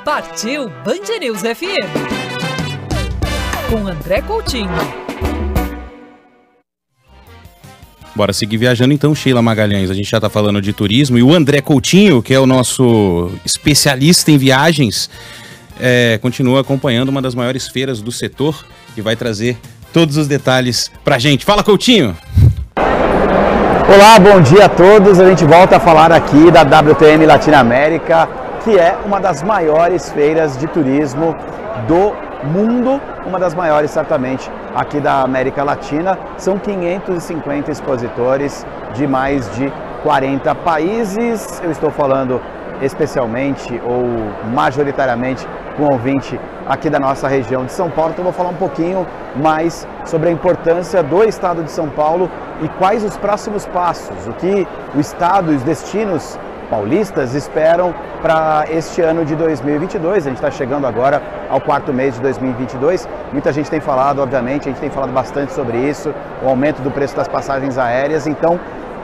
Partiu Band News FM. Com André Coutinho. Bora seguir viajando então, Sheila Magalhães. A gente já tá falando de turismo e o André Coutinho, que é o nosso especialista em viagens, continua acompanhando uma das maiores feiras do setor e vai trazer todos os detalhes pra gente. Fala, Coutinho! Olá, bom dia a todos. A gente volta a falar aqui da WTM Latinoamérica, que é uma das maiores feiras de turismo do mundo, uma das maiores certamente aqui da América Latina. São 550 expositores de mais de 40 países. Eu estou falando especialmente ou majoritariamente com ouvinte aqui da nossa região de São Paulo, então eu vou falar um pouquinho mais sobre a importância do estado de São Paulo e quais os próximos passos, o que o estado e os destinos paulistas esperam para este ano de 2022. A gente está chegando agora ao quarto mês de 2022. Muita gente tem falado, obviamente, a gente tem falado bastante sobre isso, o aumento do preço das passagens aéreas. Então,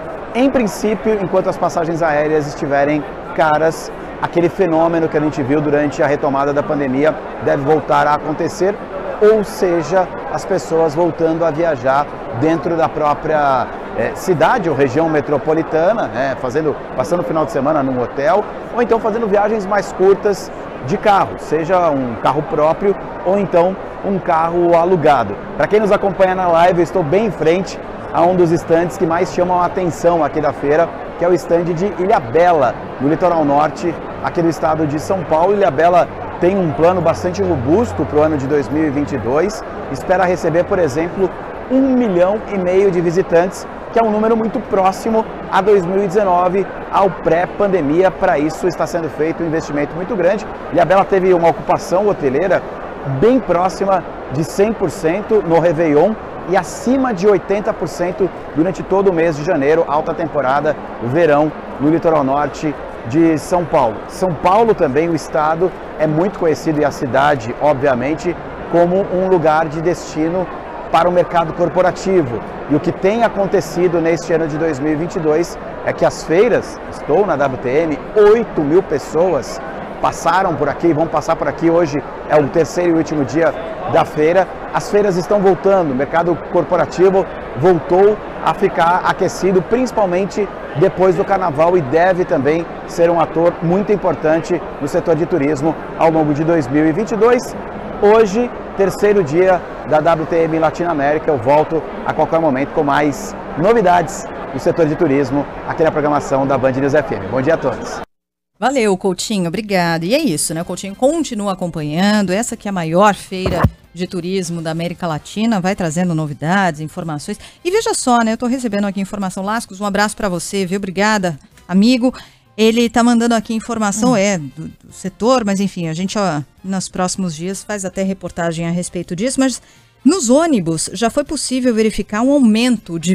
em princípio, enquanto as passagens aéreas estiverem caras, aquele fenômeno que a gente viu durante a retomada da pandemia deve voltar a acontecer, ou seja, as pessoas voltando a viajar dentro da própria cidade ou região metropolitana, passando o final de semana num hotel, ou então fazendo viagens mais curtas de carro, seja um carro próprio ou então um carro alugado. Para quem nos acompanha na live, eu estou bem em frente a um dos estandes que mais chamam a atenção aqui da feira, que é o estande de Ilhabela, no litoral norte, aqui do estado de São Paulo. Ilhabela tem um plano bastante robusto para o ano de 2022, espera receber, por exemplo, 1,5 milhão de visitantes, que é um número muito próximo a 2019, ao pré-pandemia. Para isso está sendo feito um investimento muito grande. Ilhabela teve uma ocupação hoteleira bem próxima de 100% no Réveillon e acima de 80% durante todo o mês de janeiro, alta temporada, verão, no litoral norte de São Paulo. São Paulo também, o estado, é muito conhecido, e a cidade, obviamente, como um lugar de destino para o mercado corporativo. E o que tem acontecido neste ano de 2022 é que as feiras, estou na WTM, 8 mil pessoas passaram por aqui, vão passar por aqui. Hoje é o terceiro e último dia da feira. As feiras estão voltando, o mercado corporativo voltou a ficar aquecido, principalmente depois do carnaval, e deve também ser um ator muito importante no setor de turismo ao longo de 2022. Hoje, terceiro dia da WTM Latinoamérica, eu volto a qualquer momento com mais novidades do setor de turismo aqui na programação da Band News FM. Bom dia a todos. Valeu, Coutinho, obrigado. E é isso, né? O Coutinho continua acompanhando, essa que é a maior feira de turismo da América Latina, vai trazendo novidades, informações. E veja só, né? Eu tô recebendo aqui informação. Lascos, um abraço para você, viu? Obrigada, amigo. Ele tá mandando aqui informação, do setor, mas enfim, a gente, nos próximos dias faz até reportagem a respeito disso, mas nos ônibus já foi possível verificar um aumento de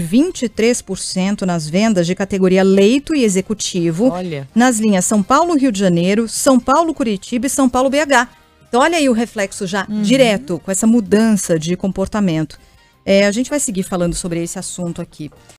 23% nas vendas de categoria leito e executivo. Olha, nas linhas São Paulo, Rio de Janeiro, São Paulo, Curitiba e São Paulo, BH. Então olha aí o reflexo já direto com essa mudança de comportamento. A gente vai seguir falando sobre esse assunto aqui.